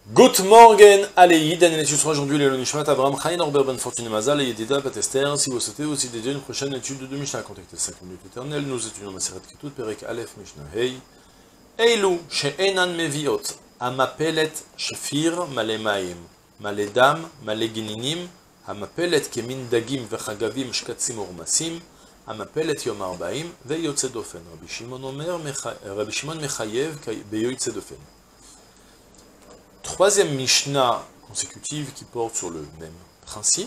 Good morning, allez, Yid, année sur aujourd'hui, le Nishmat, Abraham, Chaim, Norbert, Ben Fortune, Mazal, et Yedida, Batester. Si vous souhaitez aussi dédier une prochaine étude de Mishnah, contactez 5 minutes éternelles, nous étudions Maseret Ketut, Perek Aleph, Mishnah, Hey. Eilu, she'enan meviot, amapelet, shefir, malemaim, maledam, malegininim, amapelet, kemin dagim, vechagavim, shkatzim, urmasim, amapelet, yom arbaim, veyotze dofen. Rabbi Shimon Omer, Rabbi Shimon Mechayev, beyotze dofen. Troisième Mishnah consécutive qui porte sur le même principe,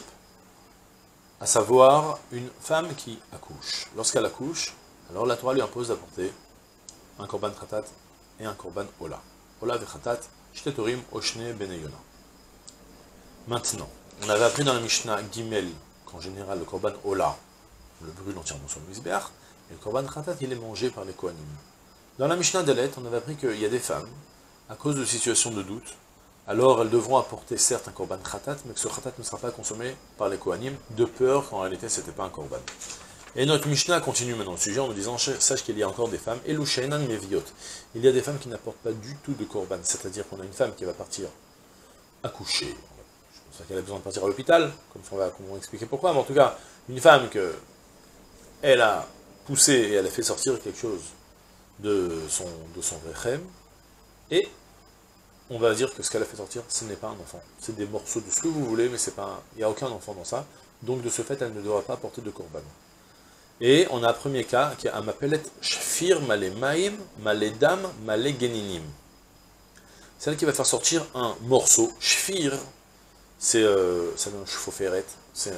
à savoir une femme qui accouche. Lorsqu'elle accouche, alors la Torah lui impose d'apporter un korban khatat et un korban ola. Ola v'khatat, shtetorim oshne beneyona. Maintenant, on avait appris dans la Mishnah Gimel qu'en général le korban ola, on le brûle entièrement sur le misbeach, et le korban khatat il est mangé par les kohanim. Dans la Mishnah Dalet, on avait appris qu'il y a des femmes, à cause de situations de doute, alors elles devront apporter certes un korban khatat, mais que ce khatat ne sera pas consommé par les kohanim, de peur qu'en réalité ce n'était pas un korban. Et notre Mishnah continue maintenant le sujet en nous disant, sache qu'il y a encore des femmes, Elu she'enan meviot. Il y a des femmes qui n'apportent pas du tout de korban, c'est-à-dire qu'on a une femme qui va partir accoucher. Je pense qu'elle a besoin de partir à l'hôpital, comme on va expliquer pourquoi, mais en tout cas, une femme elle a poussé et elle a fait sortir quelque chose de son rechem, et on va dire que ce qu'elle a fait sortir, ce n'est pas un enfant. C'est des morceaux de ce que vous voulez, mais il n'y a aucun enfant dans ça. Donc de ce fait, elle ne devra pas porter de korban. Et on a un premier cas qui est Amapelet Shfir Male Maim, Male Dam, Male Geninim. Celle qui va faire sortir un morceau. Shfir, c'est un chevaux-ferret. C'est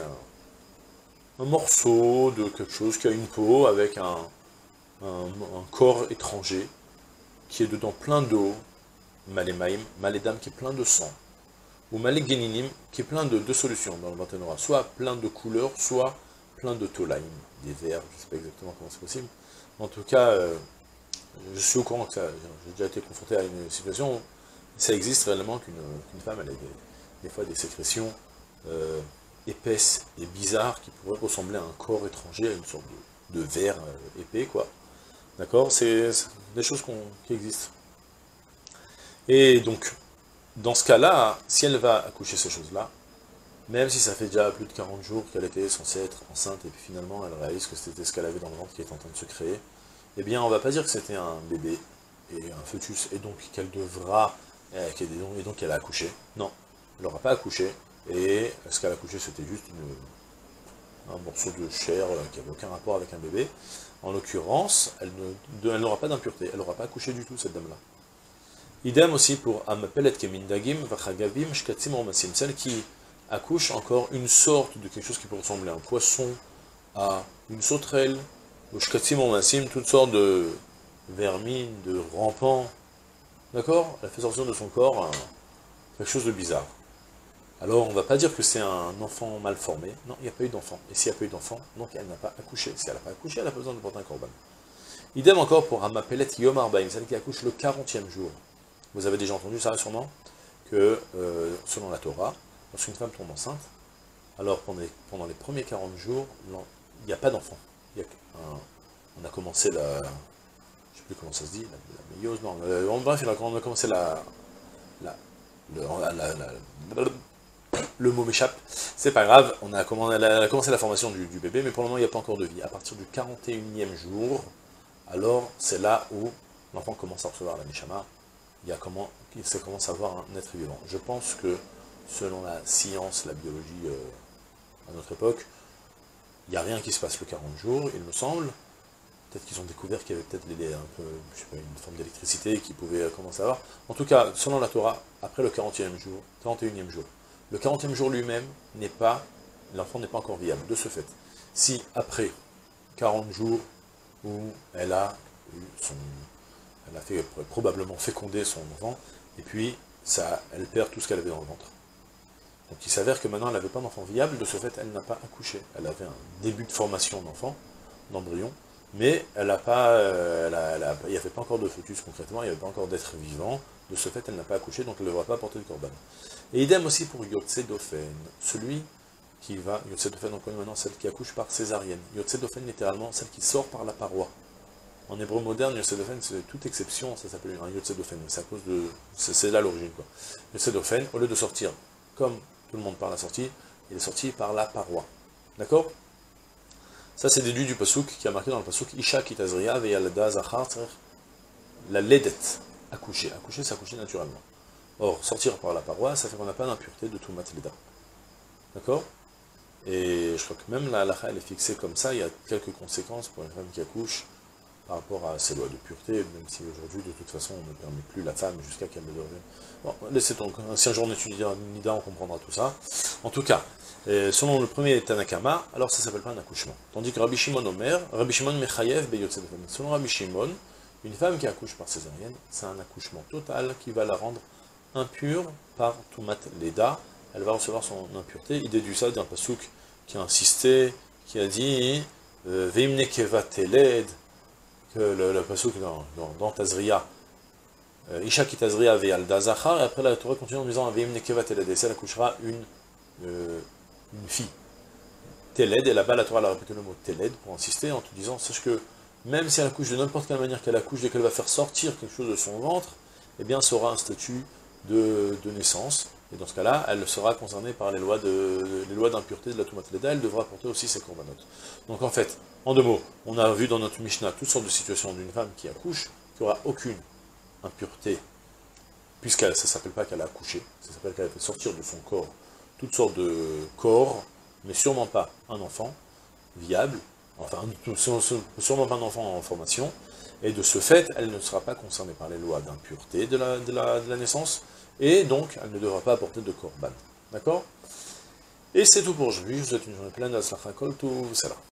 un morceau de quelque chose qui a une peau avec un corps étranger qui est dedans plein d'eau. Malemaim, maledam qui est plein de sang, ou malegeninim qui est plein de deux solutions dans le Matanora, soit plein de couleurs, soit plein de tolaim, des vers, je ne sais pas exactement comment c'est possible. En tout cas, je suis au courant que j'ai déjà été confronté à une situation où ça existe réellement qu'une femme elle a des fois des sécrétions épaisses et bizarres qui pourraient ressembler à un corps étranger, à une sorte de verre épais, quoi. D'accord? C'est des choses qui existent. Et donc, dans ce cas-là, si elle va accoucher ces choses-là, même si ça fait déjà plus de 40 jours qu'elle était censée être enceinte, et puis finalement elle réalise que c'était ce qu'elle avait dans le ventre qui est en train de se créer, eh bien on va pas dire que c'était un bébé, et un fœtus, et donc qu'elle devra, et donc qu'elle a accouché. Non, elle n'aura pas accouché, et ce qu'elle a accouché c'était juste un morceau de chair qui n'avait aucun rapport avec un bébé. En l'occurrence, elle n'aura pas d'impureté, elle n'aura pas accouché du tout cette dame-là. Idem aussi pour Amapelet Kemindagim, Vachagavim, Shkatzim Ormasim, celle qui accouche encore une sorte de quelque chose qui peut ressembler à un poisson, à une sauterelle, ou Shkatzim Ormasim, toutes sortes de vermines, de rampants. D'accord? Elle fait sortir de son corps quelque chose de bizarre. Alors on ne va pas dire que c'est un enfant mal formé, non, il n'y a pas eu d'enfant. Et s'il n'y a pas eu d'enfant, donc elle n'a pas accouché. Si elle n'a pas accouché, elle a besoin de porter un korban. Idem encore pour Amapelet Yom Arbaim, celle qui accouche le 40e jour. Vous avez déjà entendu ça sûrement, que selon la Torah, lorsqu'une femme tombe enceinte, alors pendant les premiers 40 jours, il n'y a pas d'enfant. On a commencé je ne sais plus comment ça se dit, la méiose, non, bref, on a commencé le mot m'échappe, c'est pas grave, elle a commencé la formation du bébé, mais pour le moment il n'y a pas encore de vie. À partir du 41e jour, alors c'est là où l'enfant commence à recevoir la Neshama, il commence à avoir un être vivant. Je pense que, selon la science, la biologie à notre époque, il n'y a rien qui se passe le 40 jours, il me semble. Peut-être qu'ils ont découvert qu'il y avait peut-être un peu, je sais pas, une forme d'électricité qui pouvait commencer à avoir. En tout cas, selon la Torah, après le 41e jour, le 40e jour lui-même l'enfant n'est pas encore viable. De ce fait, si après 40 jours où elle a fait probablement féconder son enfant, et puis elle perd tout ce qu'elle avait dans le ventre. Donc il s'avère que maintenant elle n'avait pas d'enfant viable, de ce fait elle n'a pas accouché. Elle avait un début de formation d'enfant, d'embryon, mais il n'y avait pas encore de fœtus concrètement, il n'y avait pas encore d'être vivant, de ce fait elle n'a pas accouché, donc elle ne devra pas porter de korban. Et idem aussi pour Yotze Dofen, celui qui va, Yotze Dofen on connaît maintenant celle qui accouche par césarienne. Yotze Dofen littéralement celle qui sort par la paroi. En hébreu moderne, Yotzedofen, c'est toute exception, ça s'appelle un Yotzedofen. C'est à cause de. C'est là l'origine, quoi. Yotzedofen, au lieu de sortir comme tout le monde par la sortie, il est sorti par la paroi. D'accord? Ça, c'est déduit du Pasuk qui a marqué dans le Pasuk Isha kitazria veyalda zachar, la ledet, accoucher. Accoucher, c'est accoucher naturellement. Or, sortir par la paroi, ça fait qu'on n'a pas d'impureté de tout matleda. D'accord? Et je crois que même la halakha, elle est fixée comme ça, il y a quelques conséquences pour une femme qui accouche par rapport à ses lois de pureté, même si aujourd'hui, de toute façon, on ne permet plus la femme jusqu'à qu'elle ne devienne. Bon, laissez donc, si un jour on étudie Nida, on comprendra tout ça. En tout cas, selon le premier Tanakama, alors ça s'appelle pas un accouchement. Tandis que Rabbi Shimon Omer, Rabbi Shimon Mechayev Beyotzedofen. Selon Rabbi Shimon, une femme qui accouche par césarienne, c'est un accouchement total qui va la rendre impure par Tumat Leda. Elle va recevoir son impureté. Il déduit ça d'un pasuk qui a insisté, qui a dit Veimne Keva Teled, que le pasuk dans Tazria, Isha ki Tazria ve'alda zachar, et après la Torah continue en disant Veimne Keva Teled, et elle accouchera une fille. Teled, et là-bas la Torah a répété le mot Teled pour insister en te disant sache que même si elle accouche de n'importe quelle manière qu'elle accouche, dès qu'elle va faire sortir quelque chose de son ventre, eh bien ça aura un statut de naissance. Et dans ce cas-là, elle sera concernée par les lois d'impureté de la Tumat Leda, elle devra porter aussi ses corbanotes. Donc en fait, en deux mots, on a vu dans notre Mishnah toutes sortes de situations d'une femme qui accouche, qui n'aura aucune impureté, puisqu'elle, ça ne s'appelle pas qu'elle a accouché, ça s'appelle qu'elle a fait sortir de son corps toutes sortes de corps, mais sûrement pas un enfant viable, enfin sûrement pas un enfant en formation, et de ce fait, elle ne sera pas concernée par les lois d'impureté de la naissance, et donc elle ne devra pas apporter de korban. D'accord? Et c'est tout pour aujourd'hui, je vous souhaite une journée pleine de Aslachakol, tout ça là.